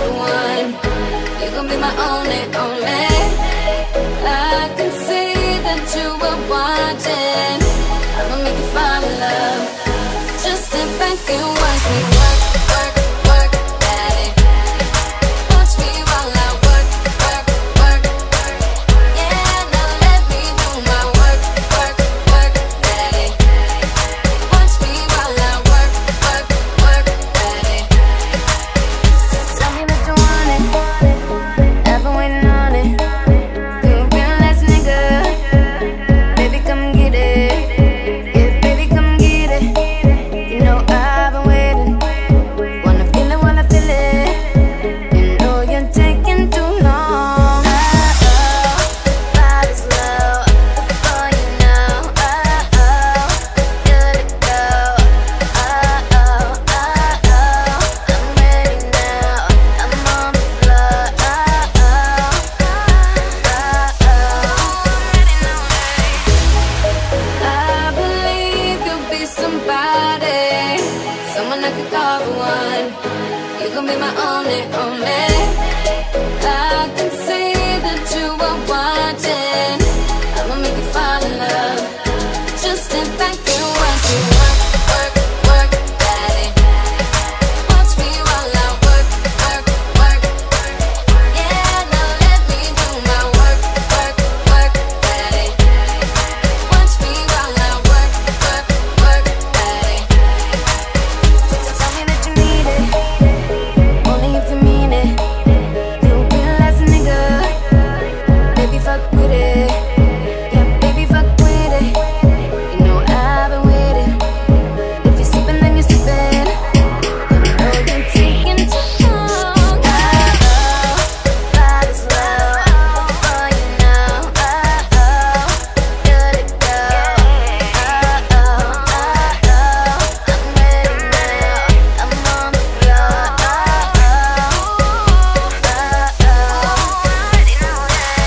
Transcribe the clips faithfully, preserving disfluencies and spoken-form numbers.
the one. You gon' be my only, only. I can see that you were watching. I'ma make you fall in love. Just step back and watch me work, work, work, daddy. Watch me while I work, work, work. Yeah, now let me do my work, work, work, daddy. Watch me while I work, work, work, daddy. Tell me that you want it. I've been waiting on it. You've been the last nigga. Baby, come get it. Yeah, baby, come get it. You know I've been waiting. Wanna feel it while I feel it. You know you're taking too long. Oh, oh, body's low. Before you know. Oh, oh, good to go. Oh, oh, oh, oh. I'm ready now. I'm on the floor. Oh, oh, oh, oh. I'm ready now. I believe you'll be somebody, someone I could call the one. You gon' be my only, only. I can see that you are watching. I'ma make you fall in love. Just step back and watch me work, work, work, daddy. Watch me while I work, work, work. Yeah, now let me do my work, work, work, daddy. Watch me while I work, work, work, daddy. Tell me that you need it, only if you mean it. You'll be the last nigga. Baby, fuck with it. Yeah, baby, fuck with it. You know I've been waiting. If you're sleeping, then you're sleeping. You know you're taking too long. Oh, oh, body's low. Before you know. Oh, oh, good to go. Oh, oh, oh, oh. I'm ready now. I'm on the floor. Oh, oh, oh, oh. Ready now.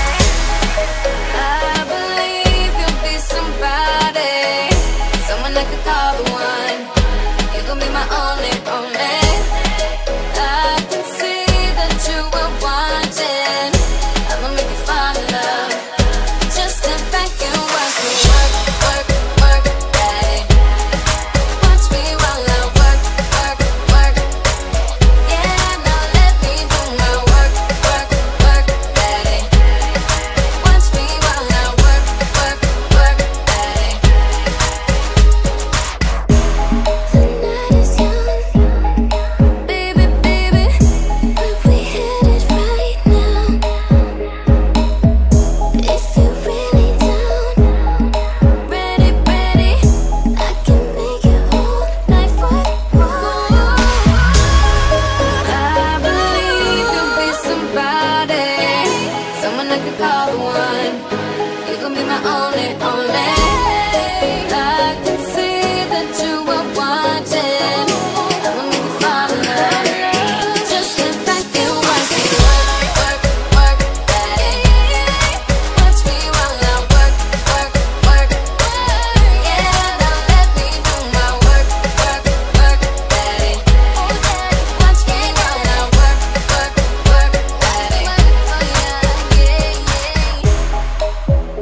I believe you'll be somebody, someone I could call the one. You gon' be my only, only. I can see that you were watching. I'ma make you fall in love. Just step back and watch me work, work, work, daddy. Watch me while I work, work, work. Yeah, now let me do my work, work, work, daddy. Watch me while I work, work, work, daddy. The night is young, baby, baby. Where we headed right now? If you're really down, ready, ready, I can make your whole life worthwhile. I believe you'll be somebody, someone I could call the one. You gon' be my only, only. I can see that you are watching. I'ma make you fall in love. Just step back and watch me work, work, work, daddy. Watch me while I work, work, work. Yeah, now let me do my work, work, work, daddy. Watch me while I work, work, work, daddy. Yeah, yeah, yeah.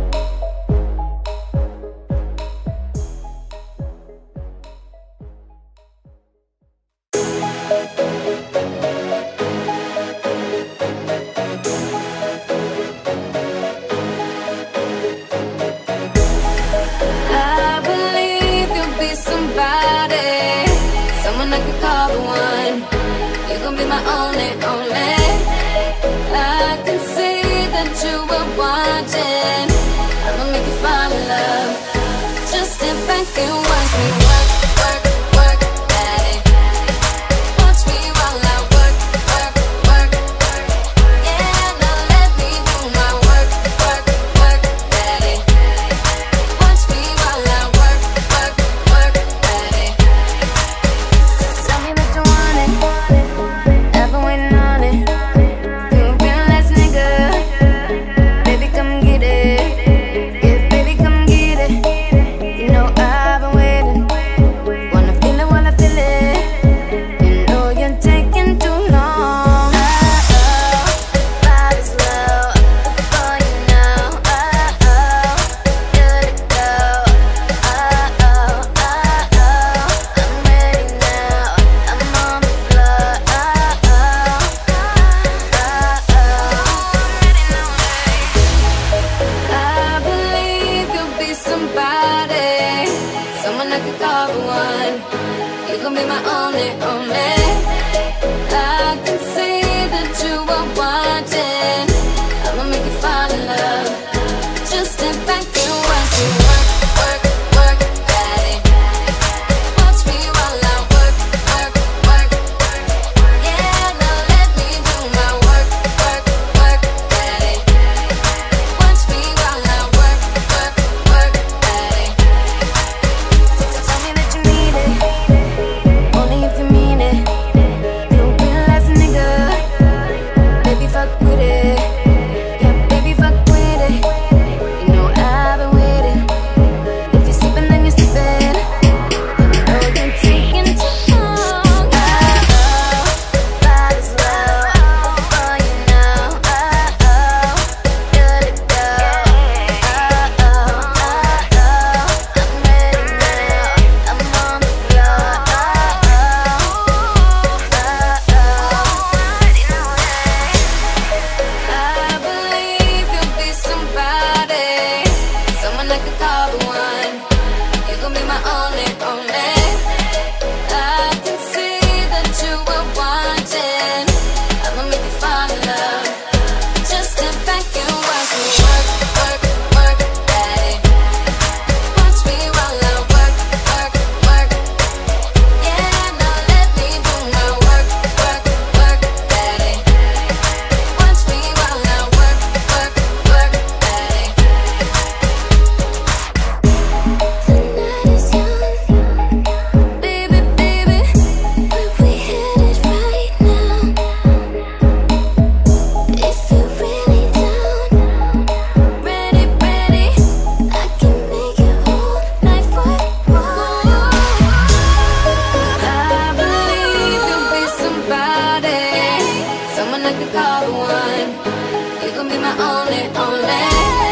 I believe you'll be somebody, someone I could call the one. You gon' be my only, only. I can see that you were watching. I'ma make you fall in love. Just step back and watch me work, work, work, daddy. Watch me while I work, work, work. Yeah, now let me do my work, work, work, daddy. Watch me while I work, work, work, daddy. Tell me that you want it. I've been waiting on it. someone I could call the one. You gon' be my only, only.